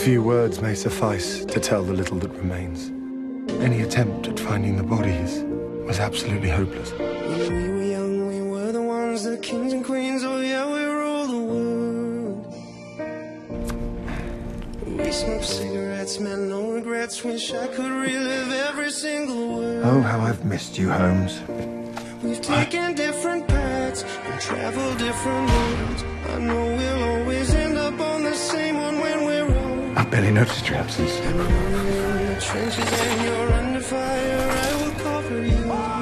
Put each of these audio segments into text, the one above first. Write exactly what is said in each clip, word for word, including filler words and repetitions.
few words may suffice to tell the little that remains. Any attempt at finding the bodies was absolutely hopeless. When we were young, we were the ones, the kings and queens, oh yeah, we ruled the world. We smoked cigarettes, man, no regrets, wish I could relive every single word. Oh, how I've missed you, Holmes. We've taken different paths and traveled different roads. I know we'll always end up on the same one when we're old. I barely noticed your absence. And when you're in the trenches and you're under fire, I will cover you.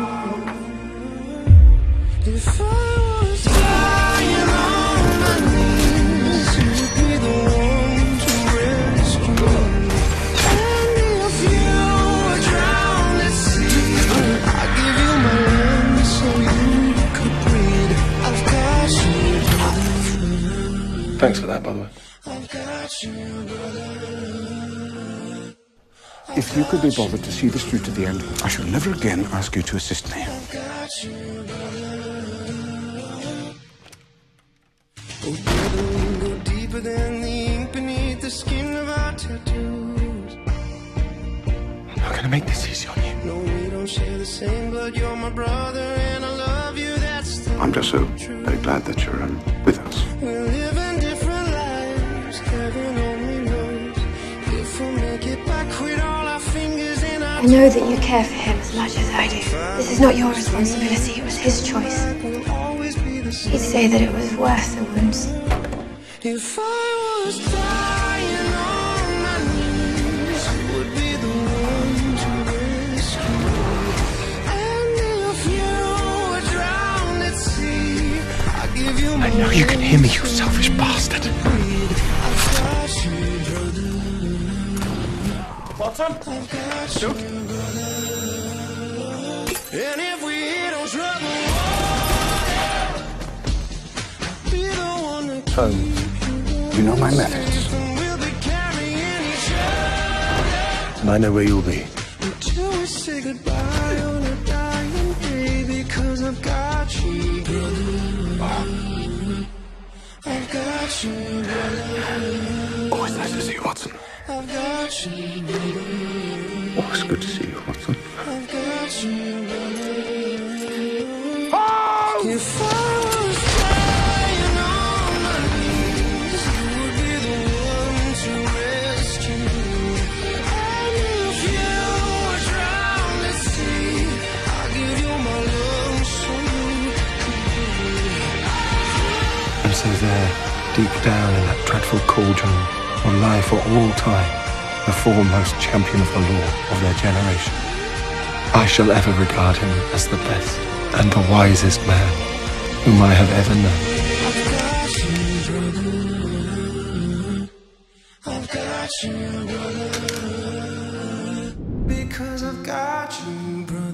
If I was dying on my knees, you'd be the one to rescue me. And if you were drowned at sea, I'd give you my land so you could breathe. I've got you, brother. Thanks for that, by the way. I've got you, brother. If you could be bothered to see this through to the end, I shall never again ask you to assist me. I've got you, brother. Oh, brother, we go deeper than the ink beneath the skin of our tattoos. I'm not gonna make this easy on you. No, we don't share the same blood. You're my brother, and I love you. That's the I'm just so very glad that you're um, with us. We're living different lives. Heaven only knows if we'll make it back with all our fingers in our. I know that you care for him as much as I do. This is not your responsibility, it was his choice. We'll always be the same. He'd say that it was worth the wounds. If I was dying on my knees, you would be the one to rescue me. And if you were drowned at sea, I'd give you my I know you can hear me, you selfish bastard. I've got you, brother. Watson? I've got you, brother. And if we hit on trouble water, be the one to Holmes. You know my methods. we'll be carrying each other And I know where you'll be. until we say goodbye on a dying day. Because I've got you, brother. I've got you, brother. Always nice to see you, Watson. I've got you, brother. Always good to see you, Watson. I've got you, brother. If I was dying on my knees, you would be the one to rescue me. And if you were drowned at sea, I'll give you my love so you can breathe. And so there, deep down in that dreadful cauldron, will lie for all time the foremost champion of the law of their generation. I shall ever regard him as the best and the wisest man whom I have ever known. I've got you, brother. I've got you, brother. Because I've got you, brother.